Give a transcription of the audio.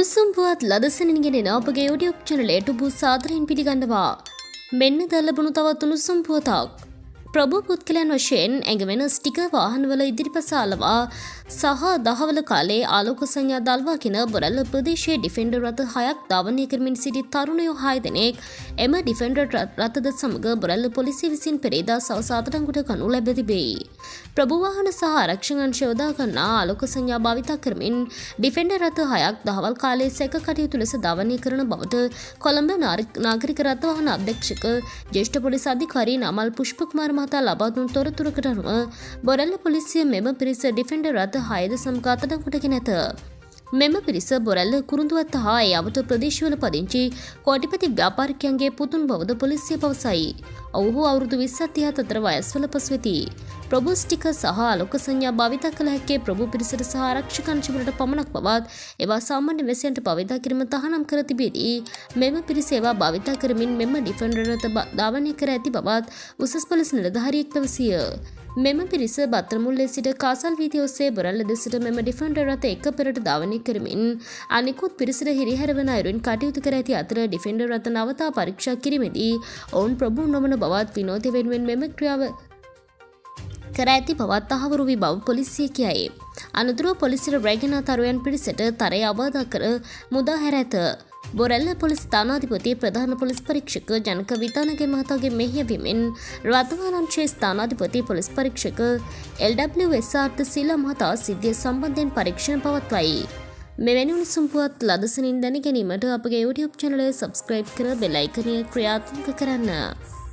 උණුසුම් පුවත් ලදසනින් ගෙනෙන අපගේ YouTube channel එට ඔබ සාදරයෙන් පිළිගන්නවා. මෙන්න දැන් ලැබුණු තවත් උණුසුම් පුවතක්. ප්‍රභු පුත්කලයන් වශයෙන් ඇඟවෙන ස්ටිකර් වාහනවල ඉදිරිපස අලවා සහ දහවල කාලේ ආලෝක සංඥා දල්වාගෙන බොරැල්ල ප්‍රදේශයේ ඩිෆෙන්ඩර් රථ 6ක් ධාවනය කරමින් සිටි තරුණයෝ 6 දෙනෙක් එම ඩිෆෙන්ඩර් රථද සමග බොරැල්ල පොලිසිය විසින් පෙරේදා සවස් අතටංගුට ගනු ලැබ තිබේ. ප්‍රභු වාහන සහ ආරක්ෂක අංශ යොදා ගන්නා ආලෝක සංඥා භාවිත කරමින් ඩිෆෙන්ඩර් රථ 6ක් දහවල් කාලේ සැක කටයුතු ලෙස ධාවනය කරන බවට කොළඹ නාගරික රථ වාහන අධ්‍යක්ෂක ජ්‍යෙෂ්ඨ පොලිස් අධිකාරී නමල් පුෂ්ප කුමාර මහතා ලබා දුන් තොරතුරකට අනුව බොරැල්ල පොලිසිය මෙම පිරිස ඩිෆෙන්ඩර් රථ 6ද සමග අතටංගුටගෙන ඇත. මෙම පිරිස බොරැල්ල කුරුඳුවත්ත හා ඒ අවට ප්‍රදේශවල පදිංචි කෝටිපති ව්‍යාපාරිකයන්ගේ පුතුන් බවද පොලිසිය පවසයි. ඔවුහු අවුරුදු 20 අතර වයස්වල පසු වෙති. ප්‍රභු ස්ටිකර් සහ ආලෝක සංඥා භාවිත කළ හැකි ප්‍රභු පිරිසට සහ ආරක්ෂක අංශවලට පමණක් බවත් ඒවා සාමාන්‍ය වැසියන්ට භාවිත කිරීම තහනම් කර තිබෙදී මෙම පිරිස ඒවා භාවිත කරමින් මෙම ඩිෆෙන්ඩර් රථ ධාවනය කර ඇති බවත් උසස් පොලිස් නිලධාරියෙක් පැවසිය. මෙම පිරිස බත්තරමුල්ලේ සිට කාසල් වීදිය ඔස්සේ බොරැල්ල දෙසට මෙම ඩිෆෙන්ඩර් රථ එක පෙරට ධාවනය කරමින් අනිකුත් පිරිසට හිරිහැර වන අයුරින් කටයුතු කර ඇති අතර ඩිෆෙන්ඩර් රථ නවතා පරීක්ෂා කිරීමේදී ඔවුන් ප්‍රභූ නොවන බවත් විනෝදය වෙනුවෙන් මෙම ක්‍රියාව කර ඇති බවත් තහවුරු වී බව පොලිසිය කියයි. අනතුරුව පොලිසිය රැගෙන තරුවයන් පිරිසට තරය අවදා කර මුදා හැර ඇත. බොරැල්ල පොලිස් ස්ථානාධිපති ප්‍රධාන පොලිස් පරීක්ෂක ජනක විතානගේ මහතාගේ මෙහෙයවීමෙන් රථවාහන අංශයේ ස්ථානාධිපති පොලිස් පරීක්ෂක LWSRT සීලා මහතා සිද්ධිය සම්බන්ධයෙන් පරීක්ෂණ පවත්වයි. මෙවැනි උණුසුම් පුවත් ලදසනින් දැන ගැනීමට අපගේ YouTube channel එක subscribe කර bell icon එක ක්‍රියාත්මක කරන්න.